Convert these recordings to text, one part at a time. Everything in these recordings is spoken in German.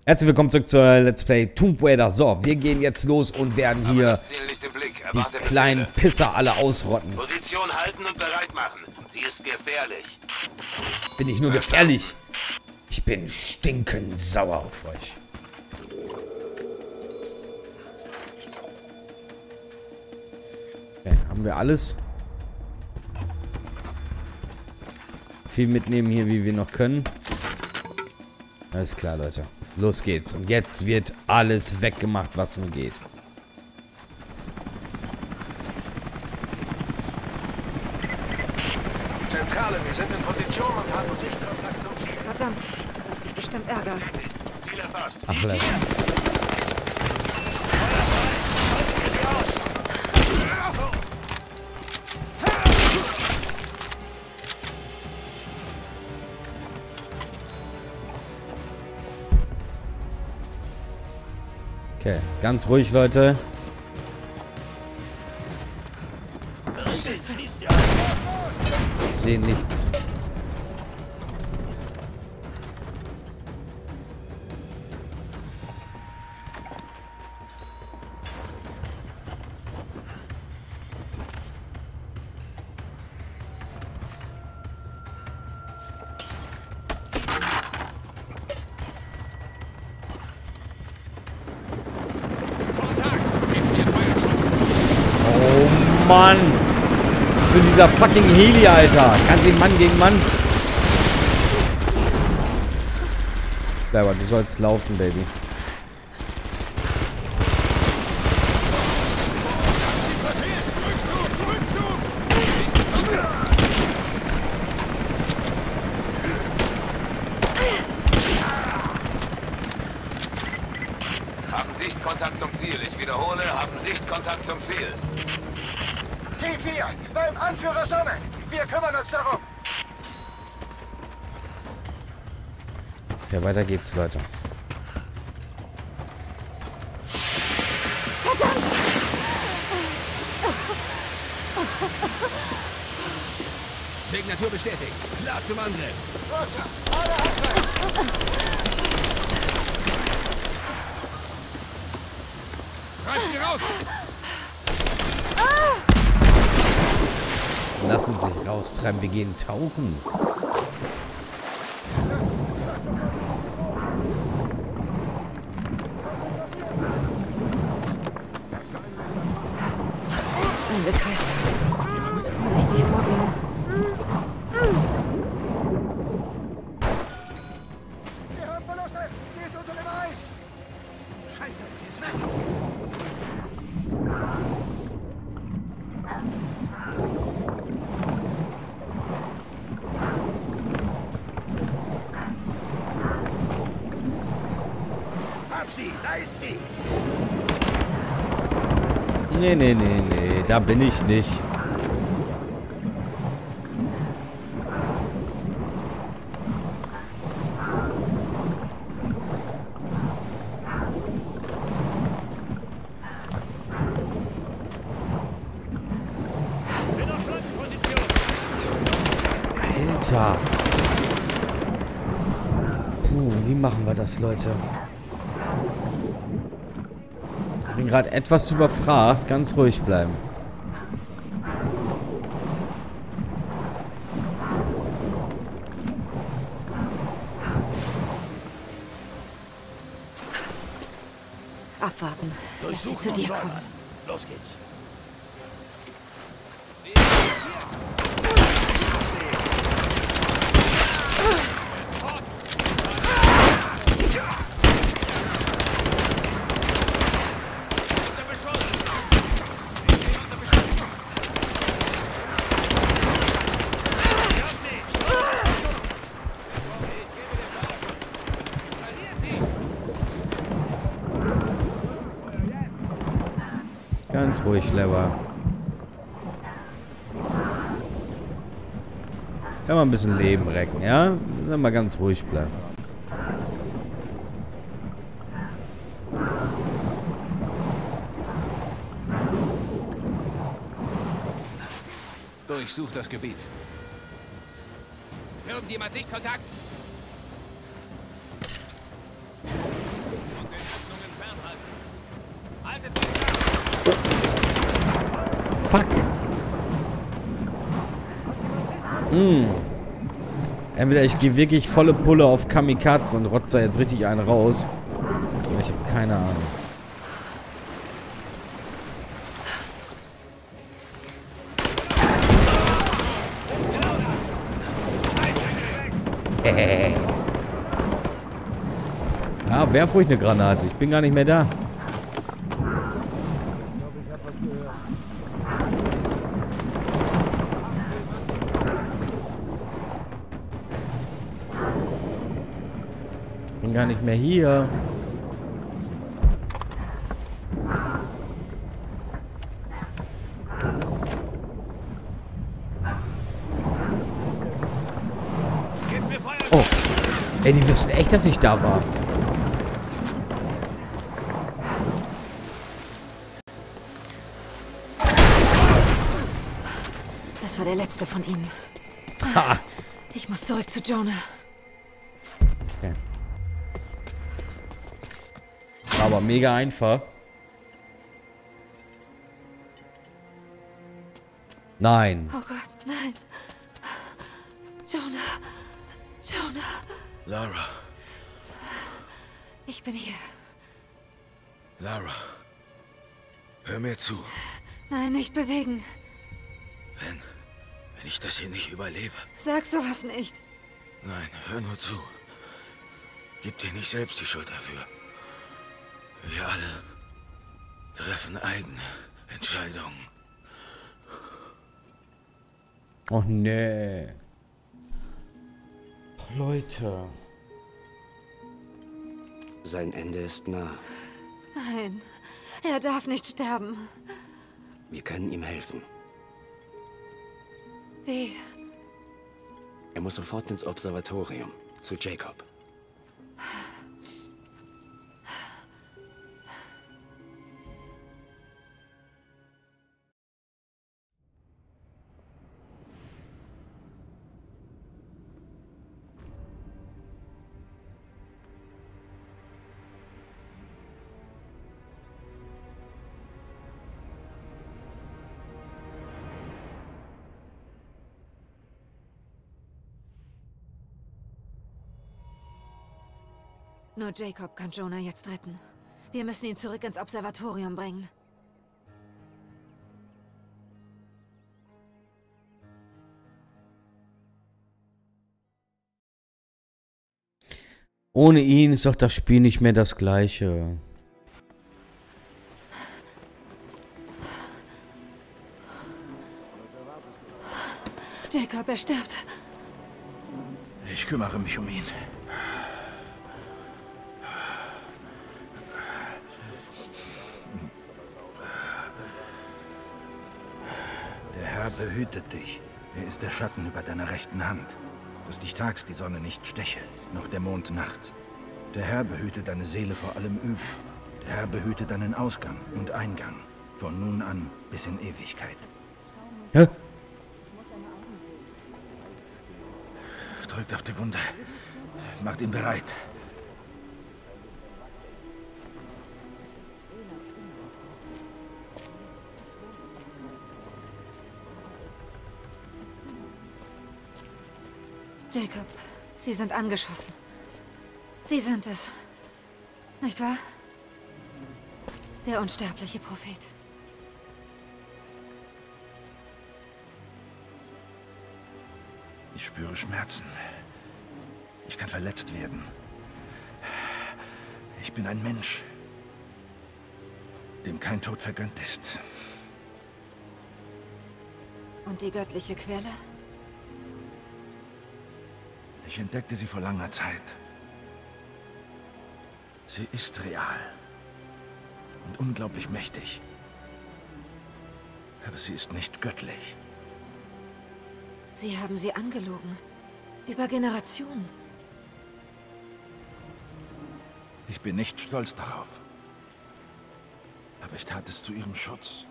Herzlich willkommen zurück zur Let's Play Tomb Raider. So, wir gehen jetzt los und werden hier die kleinen Pisser alle ausrotten. Position halten und bereit machen. Sie ist gefährlich. Bin ich nur gefährlich? Ich bin stinkend sauer auf euch. Okay, haben wir alles? Viel mitnehmen hier, wie wir noch können. Alles klar, Leute. Los geht's. Und jetzt wird alles weggemacht, was nur geht. Zentrale, wir sind in Position und haben Sichtkontakt zum Ziel. Verdammt, das gibt bestimmt Ärger. Ziel erfasst. Ach, Leute. Okay, ganz ruhig, Leute. Ich sehe nichts. Mann! Ich bin dieser fucking Heli, Alter. Kann sie Mann gegen Mann? Clever, du sollst laufen, Baby. Haben Sichtkontakt zum Ziel. Ich wiederhole, haben Sichtkontakt zum Ziel. T4, beim Anführer Sonne. Wir kümmern uns darum. Ja, weiter geht's, Leute. Signatur bestätigt. Klar zum Angriff. Alle Angriff. Treibt sie raus! Lassen sich raustreiben, wir gehen tauchen. Eingekreist. Ich muss vorsichtig vorgehen. Wir haben Verluste. Sie ist unter dem Eis. Scheiße, sie ist weg. Sie, da ist sie. Nee, da bin ich nicht. Alter. Puh, wie machen wir das, Leute? Ich bin gerade etwas überfragt. Ganz ruhig bleiben. Abwarten. Lass sie zu dir kommen. Los geht's. Ganz ruhig, Lever. Kann man ein bisschen Leben recken, ja? Müssen wir mal ganz ruhig bleiben. Durchsucht das Gebiet. Irgendjemand Sichtkontakt? Fuck. Entweder ich gehe wirklich volle Pulle auf Kamikaze und rotze da jetzt richtig einen raus. Oder ich habe keine Ahnung. Ja, werf ruhig eine Granate. Ich bin gar nicht mehr da. Ich bin gar nicht mehr hier. Oh. Ey, die wissen echt, dass ich da war. Das war der letzte von ihnen. Ha. Ich muss zurück zu Jonah. Okay. War aber mega einfach. Nein. Oh Gott, nein. Jonah. Jonah. Lara. Ich bin hier. Lara. Hör mir zu. Nein, nicht bewegen. Wenn ich das hier nicht überlebe. Sag sowas nicht. Nein, hör nur zu. Gib dir nicht selbst die Schuld dafür. Wir alle treffen eigene Entscheidungen. Oh nee. Leute. Sein Ende ist nah. Nein, er darf nicht sterben. Wir können ihm helfen. Wie? Er muss sofort ins Observatorium, zu Jacob. Nur Jacob kann Jonah jetzt retten. Wir müssen ihn zurück ins Observatorium bringen. Ohne ihn ist doch das Spiel nicht mehr das gleiche. Jacob, er stirbt. Ich kümmere mich um ihn. Der Herr behütet dich. Er ist der Schatten über deiner rechten Hand, dass dich tags die Sonne nicht steche, noch der Mond nachts. Der Herr behüte deine Seele vor allem Übel. Der Herr behüte deinen Ausgang und Eingang, von nun an bis in Ewigkeit. Hä? Drückt auf die Wunde. Macht ihn bereit. Jacob, Sie sind angeschossen. Sie sind es. Nicht wahr? Der unsterbliche Prophet. Ich spüre Schmerzen. Ich kann verletzt werden. Ich bin ein Mensch, dem kein Tod vergönnt ist. Und die göttliche Quelle? Ich entdeckte sie vor langer Zeit. Sie ist real und unglaublich mächtig. Aber sie ist nicht göttlich. Sie haben sie angelogen. Über Generationen. Ich bin nicht stolz darauf. Aber ich tat es zu ihrem Schutz.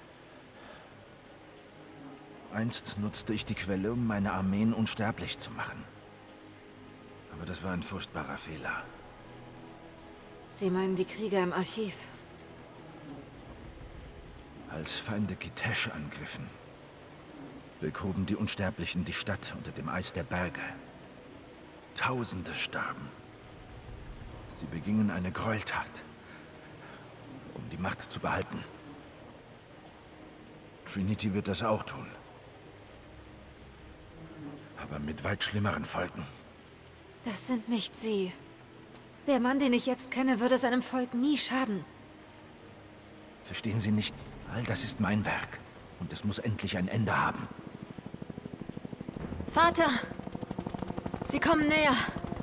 Einst nutzte ich die Quelle, um meine Armeen unsterblich zu machen. Aber das war ein furchtbarer Fehler. Sie meinen die Krieger im Archiv? All Als Feinde Kitesh angriffen, begruben die Unsterblichen die Stadt unter dem Eis der Berge. Tausende starben. Sie begingen eine Gräueltat, um die Macht zu behalten. Trinity wird das auch tun. Aber mit weit schlimmeren Folgen. Das sind nicht Sie. Der Mann, den ich jetzt kenne, würde seinem Volk nie schaden. Verstehen Sie nicht? All das ist mein Werk. Und es muss endlich ein Ende haben. Vater! Sie kommen näher.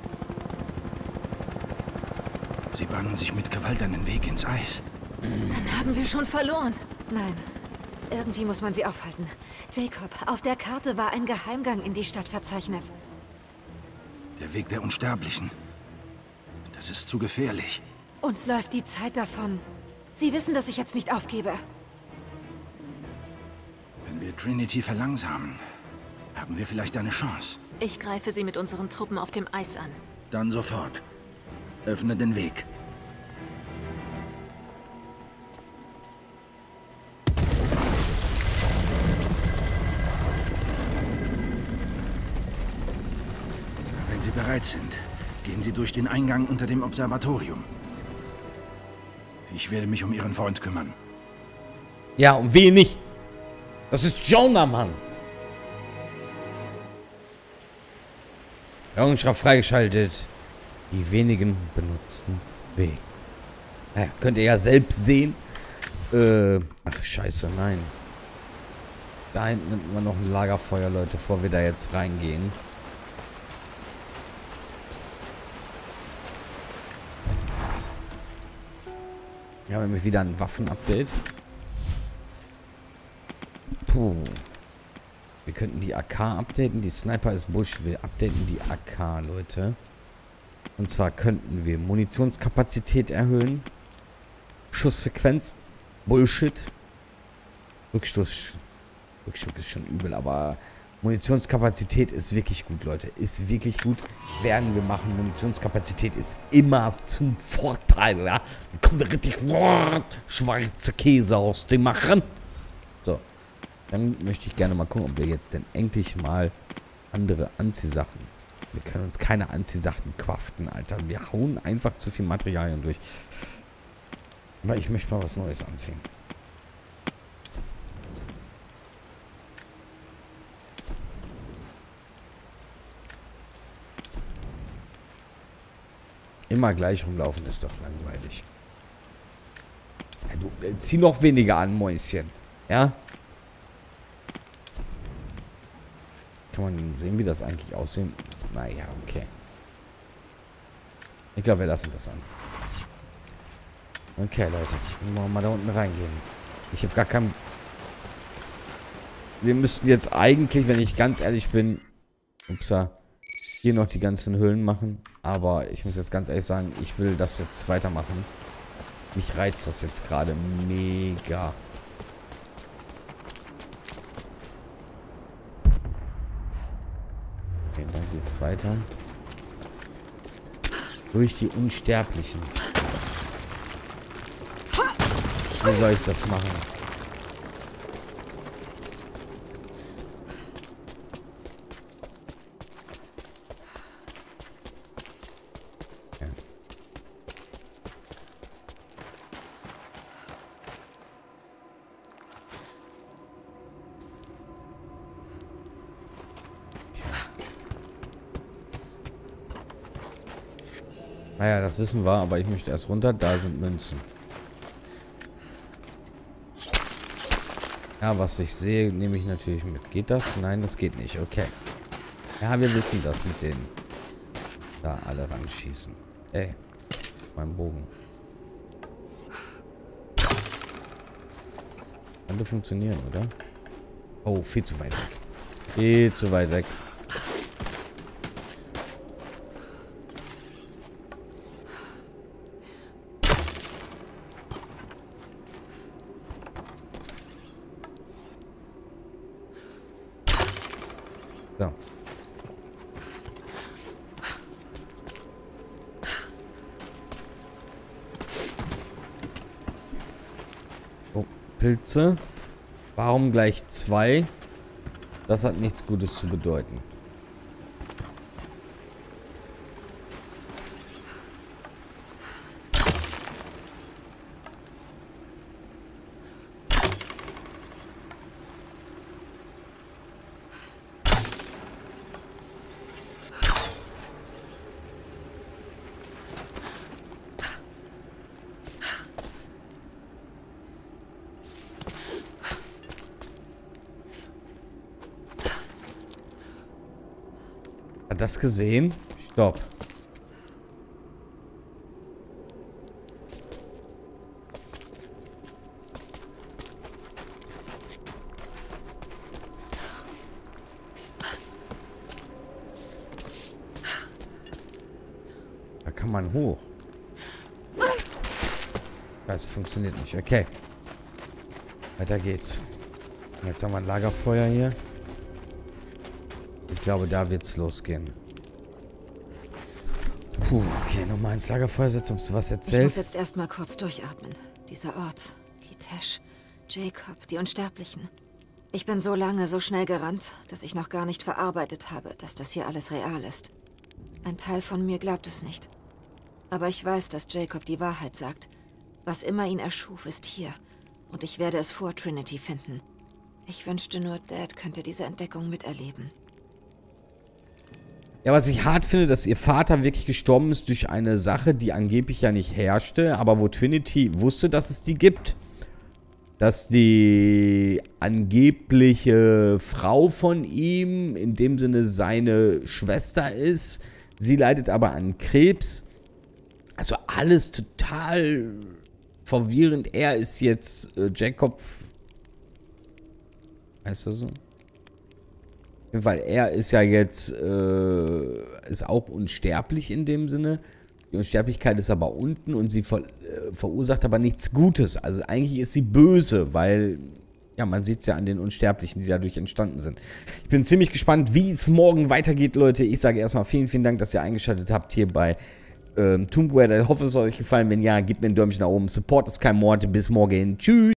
Sie bahnen sich mit Gewalt einen Weg ins Eis. Dann haben wir schon verloren. Nein. Irgendwie muss man sie aufhalten. Jacob, auf der Karte war ein Geheimgang in die Stadt verzeichnet. Der Weg der Unsterblichen. Das ist zu gefährlich. Uns läuft die Zeit davon. Sie wissen, dass ich jetzt nicht aufgebe. Wenn wir Trinity verlangsamen, haben wir vielleicht eine Chance. Ich greife sie mit unseren Truppen auf dem Eis an. Dann sofort. Öffne den Weg. Wenn Sie bereit sind, gehen Sie durch den Eingang unter dem Observatorium. Ich werde mich um Ihren Freund kümmern. Ja, und wehe nicht. Das ist Jonah, Mann. Errungenschaft freigeschaltet. Die wenigen benutzten Weg. Naja, könnt ihr ja selbst sehen. Ach, scheiße, nein. Da hinten nimmt man noch ein Lagerfeuer, Leute, bevor wir da jetzt reingehen. Wir haben nämlich wieder ein Waffen-Update. Puh. Wir könnten die AK updaten. Die Sniper ist Bullshit. Wir updaten die AK, Leute. Und zwar könnten wir Munitionskapazität erhöhen. Schussfrequenz. Bullshit. Rückstoß ist schon übel, aber Munitionskapazität ist wirklich gut, Leute. Ist wirklich gut. Werden wir machen. Munitionskapazität ist immer zum Vorteil, ja. Dann können wir richtig schwarze Käse aus dem machen. So. Dann möchte ich gerne mal gucken, ob wir jetzt denn endlich mal andere Anziehsachen. Wir können uns keine Anziehsachen craften, Alter. Wir hauen einfach zu viel Materialien durch. Aber ich möchte mal was Neues anziehen. Immer gleich rumlaufen ist doch langweilig. Ja, du zieh noch weniger an, Mäuschen. Ja? Kann man sehen, wie das eigentlich aussieht? Naja, okay. Ich glaube, wir lassen das an. Okay, Leute. Wollen wir mal da unten reingehen. Ich habe gar keinen... Wir müssten jetzt eigentlich, wenn ich ganz ehrlich bin... Upsa. Hier noch die ganzen Höhlen machen. Aber ich muss jetzt ganz ehrlich sagen, ich will das jetzt weitermachen. Mich reizt das jetzt gerade mega. Okay, dann geht's weiter. Durch die Unsterblichen. Wie soll ich das machen? Ja. Naja, das wissen wir, aber ich möchte erst runter. Da sind Münzen. Ja, was ich sehe, nehme ich natürlich mit. Geht das? Nein, das geht nicht. Okay. Ja, wir wissen das mit denen. Da alle ranschießen. Ey. Mein Bogen. Könnte funktionieren, oder? Oh, viel zu weit weg. Viel zu weit weg. So. Oh, Pilze. Warum gleich 2? Das hat nichts Gutes zu bedeuten. Hat das gesehen? Stopp. Da kann man hoch. Das funktioniert nicht. Okay. Weiter geht's. Jetzt haben wir ein Lagerfeuer hier. Ich glaube, da wird's losgehen. Puh, okay, nochmal ins Lagerfeuer setzen, ob du was erzählst. Ich muss jetzt erstmal kurz durchatmen. Dieser Ort, Kitesh, Jacob, die Unsterblichen. Ich bin so lange, so schnell gerannt, dass ich noch gar nicht verarbeitet habe, dass das hier alles real ist. Ein Teil von mir glaubt es nicht. Aber ich weiß, dass Jacob die Wahrheit sagt. Was immer ihn erschuf, ist hier. Und ich werde es vor Trinity finden. Ich wünschte nur, Dad könnte diese Entdeckung miterleben. Ja, was ich hart finde, dass ihr Vater wirklich gestorben ist durch eine Sache, die angeblich ja nicht herrschte, aber wo Trinity wusste, dass es die gibt. Dass die angebliche Frau von ihm, in dem Sinne seine Schwester ist. Sie leidet aber an Krebs. Also alles total verwirrend. Er ist jetzt Jacob. Heißt das so? Weil er ist ja jetzt, ist auch unsterblich in dem Sinne. Die Unsterblichkeit ist aber unten und sie verursacht aber nichts Gutes. Also eigentlich ist sie böse, weil, ja, man sieht es ja an den Unsterblichen, die dadurch entstanden sind. Ich bin ziemlich gespannt, wie es morgen weitergeht, Leute. Ich sage erstmal vielen, vielen Dank, dass ihr eingeschaltet habt hier bei Tomb Raider. Ich hoffe, es hat euch gefallen. Wenn ja, gebt mir ein Däumchen nach oben. Support ist kein Mord. Bis morgen. Tschüss.